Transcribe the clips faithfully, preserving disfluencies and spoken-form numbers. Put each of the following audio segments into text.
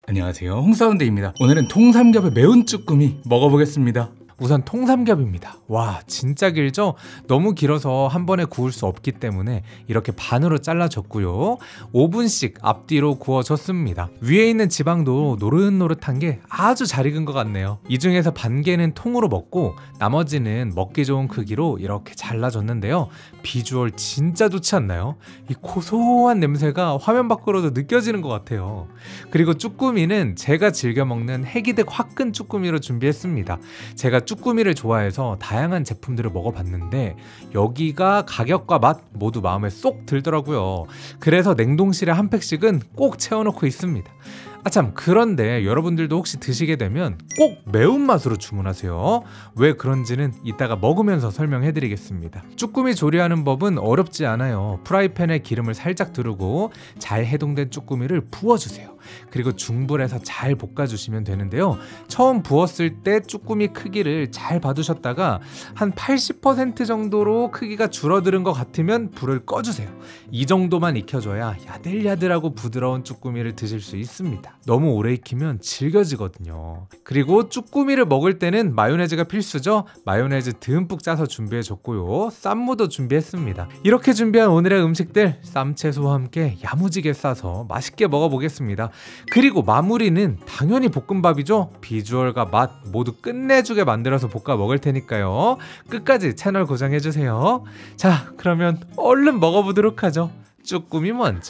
안녕하세요, 홍사운드입니다. 오늘은 통삼겹의 매운 쭈꾸미 먹어보겠습니다. 우선 통삼겹입니다. 와, 진짜 길죠? 너무 길어서 한 번에 구울 수 없기 때문에 이렇게 반으로 잘라줬고요. 오 분씩 앞뒤로 구워줬습니다. 위에 있는 지방도 노릇노릇한 게 아주 잘 익은 것 같네요. 이 중에서 반 개는 통으로 먹고 나머지는 먹기 좋은 크기로 이렇게 잘라줬는데요. 비주얼 진짜 좋지 않나요? 이 고소한 냄새가 화면 밖으로도 느껴지는 것 같아요. 그리고 쭈꾸미는 제가 즐겨 먹는 해기득 화끈 쭈꾸미로 준비했습니다. 제가 쭈꾸미를 좋아해서 다양한 제품들을 먹어봤는데 여기가 가격과 맛 모두 마음에 쏙 들더라고요. 그래서 냉동실에 한 팩씩은 꼭 채워놓고 있습니다. 아참, 그런데 여러분들도 혹시 드시게 되면 꼭 매운맛으로 주문하세요. 왜 그런지는 이따가 먹으면서 설명해 드리겠습니다. 쭈꾸미 조리하는 법은 어렵지 않아요. 프라이팬에 기름을 살짝 두르고 잘 해동된 쭈꾸미를 부어주세요. 그리고 중불에서 잘 볶아주시면 되는데요. 처음 부었을 때 쭈꾸미 크기를 잘 봐두셨다가 한 팔십 퍼센트 정도로 크기가 줄어드는 것 같으면 불을 꺼주세요. 이 정도만 익혀줘야 야들야들하고 부드러운 쭈꾸미를 드실 수 있습니다. 너무 오래 익히면 질겨지거든요. 그리고 쭈꾸미를 먹을 때는 마요네즈가 필수죠. 마요네즈 듬뿍 짜서 준비해줬고요. 쌈무도 준비했습니다. 이렇게 준비한 오늘의 음식들 쌈채소와 함께 야무지게 싸서 맛있게 먹어보겠습니다. 그리고 마무리는 당연히 볶음밥이죠. 비주얼과 맛 모두 끝내주게 만들어서 볶아 먹을 테니까요. 끝까지 채널 고정해주세요. 자, 그러면 얼른 먹어보도록 하죠. 쭈꾸미 먼저.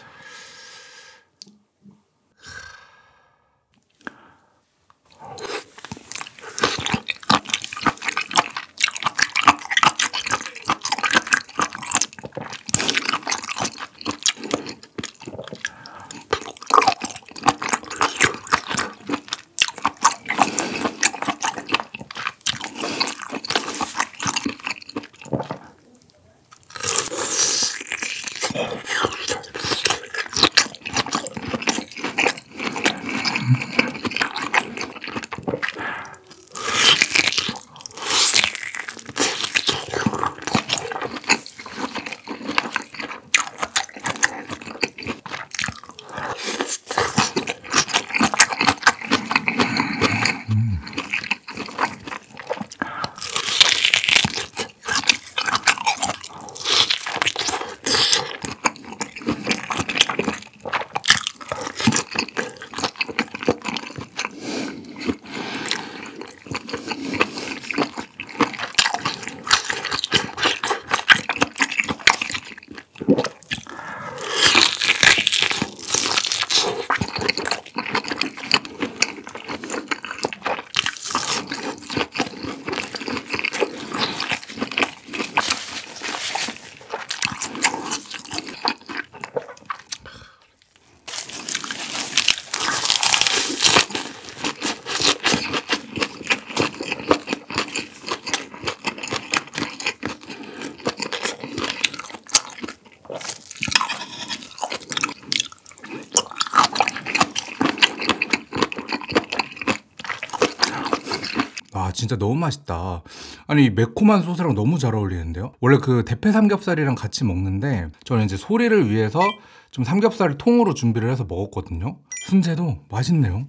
와, 진짜 너무 맛있다. 아니, 이 매콤한 소스랑 너무 잘 어울리는데요. 원래 그 대패 삼겹살이랑 같이 먹는데 저는 이제 소리를 위해서 좀 삼겹살을 통으로 준비를 해서 먹었거든요. 순재도 맛있네요.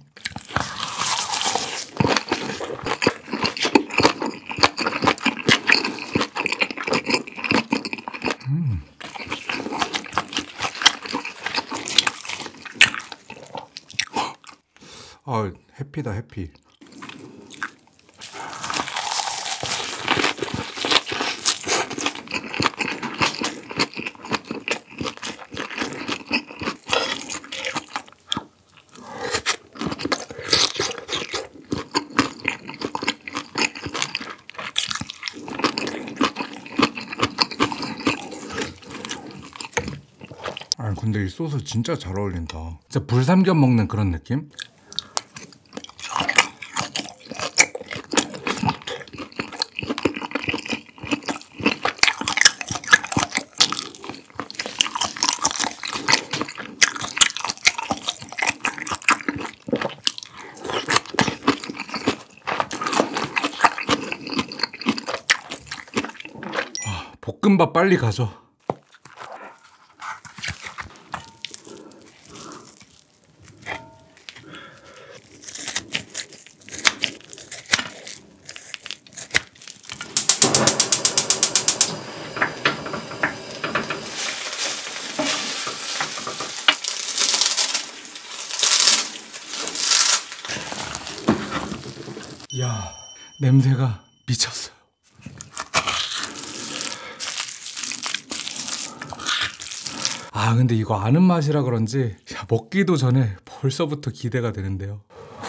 음. 아, 해피다, 해피. 아, 근데 이 소스 진짜 잘 어울린다. 진짜 불삼겹 먹는 그런 느낌? 볶음밥 빨리 가죠. 이야, 냄새가 미쳤어요. 아, 근데 이거 아는 맛이라 그런지 야, 먹기도 전에 벌써부터 기대가 되는데요.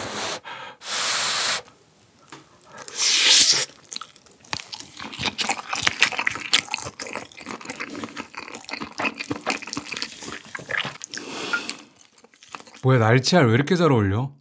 뭐야, 날치알 왜 이렇게 잘 어울려?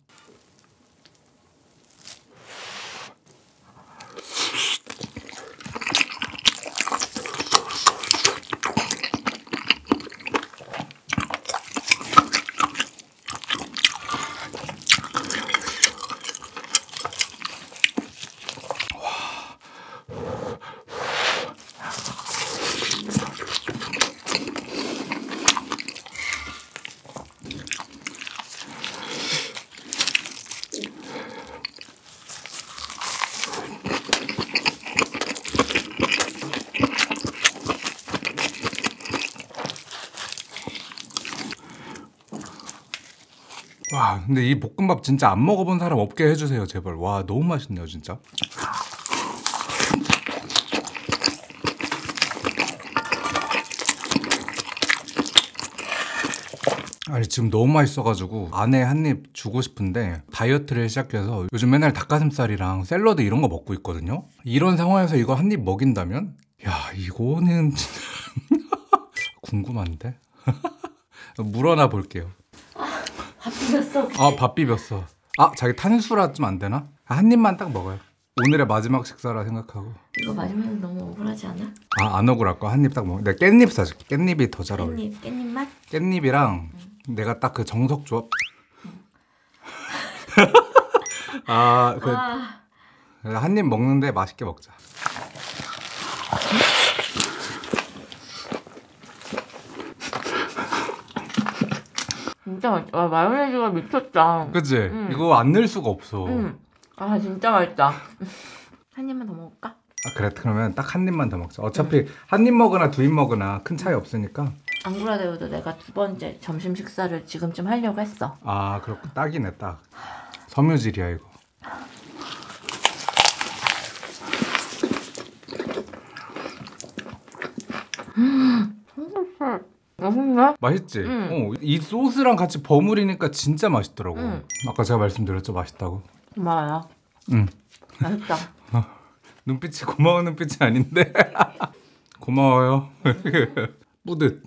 와, 근데 이 볶음밥 진짜 안 먹어본 사람 없게 해주세요, 제발. 와, 너무 맛있네요, 진짜. 아니, 지금 너무 맛있어가지고 아내 한 입 주고 싶은데 다이어트를 시작해서 요즘 맨날 닭가슴살이랑 샐러드 이런 거 먹고 있거든요. 이런 상황에서 이거 한 입 먹인다면? 야, 이거는 궁금한데? 물어나 볼게요. 밥 비볐어. 아, 밥 비볐어. 아, 자기 탄수라 좀 안 되나? 한 입만 딱 먹어요. 오늘의 마지막 식사라 생각하고. 이거 마지막에 너무 억울하지 않아? 아, 안 억울할 거 한 입 딱 먹어. 내가 깻잎 사줄게. 깻잎이 더 잘 어울려. 깻잎, 깻잎 맛? 깻잎이랑 응. 내가 딱 그 정석 조합. 아, 그 아, 한 입 먹는데 맛있게 먹자. 진짜 맛있다. 와, 마요네즈가 미쳤다. 그치? 응. 이거 안 넣을 수가 없어. 응. 아, 진짜 맛있다. 한 입만 더 먹을까? 아, 그래, 그러면 딱 한 입만 더 먹자. 어차피 한 입 먹으나 두 입 먹으나 큰 차이 없으니까. 안 그래도 내가 두 번째 점심 식사를 지금쯤 하려고 했어. 아, 그렇고 딱이네, 딱. 섬유질이야, 이거. 삼겹살 맛있네? 맛있지? 응. 어, 이 소스랑 같이 버무리니까 진짜 맛있더라고. 응. 아까 제가 말씀드렸죠, 맛있다고. 고마워요. 응. 맛있다. 눈빛이 고마운 눈빛이 아닌데. 고마워요. 뿌듯.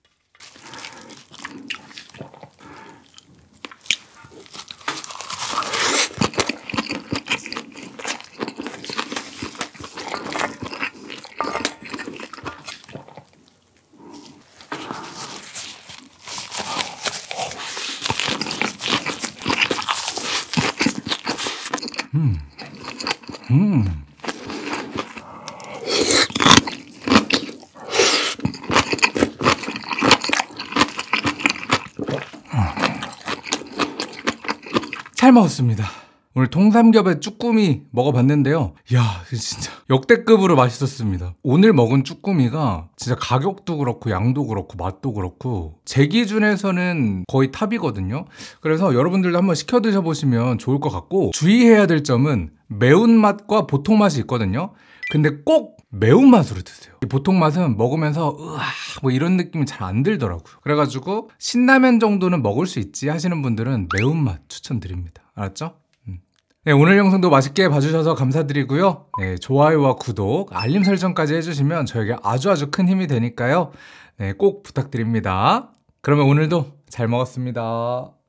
음. 음. 잘 먹었습니다. 오늘 통삼겹에 쭈꾸미 먹어봤는데요. 이야, 진짜 역대급으로 맛있었습니다. 오늘 먹은 쭈꾸미가 진짜 가격도 그렇고 양도 그렇고 맛도 그렇고 제 기준에서는 거의 탑이거든요. 그래서 여러분들도 한번 시켜 드셔보시면 좋을 것 같고, 주의해야 될 점은 매운맛과 보통 맛이 있거든요. 근데 꼭 매운맛으로 드세요. 이 보통 맛은 먹으면서 으아 뭐 이런 느낌이 잘 안 들더라고요. 그래가지고 신라면 정도는 먹을 수 있지 하시는 분들은 매운맛 추천드립니다. 알았죠? 음. 네, 오늘 영상도 맛있게 봐주셔서 감사드리고요. 네, 좋아요와 구독, 알림 설정까지 해주시면 저에게 아주 아주 큰 힘이 되니까요. 네, 꼭 부탁드립니다. 그러면 오늘도 잘 먹었습니다.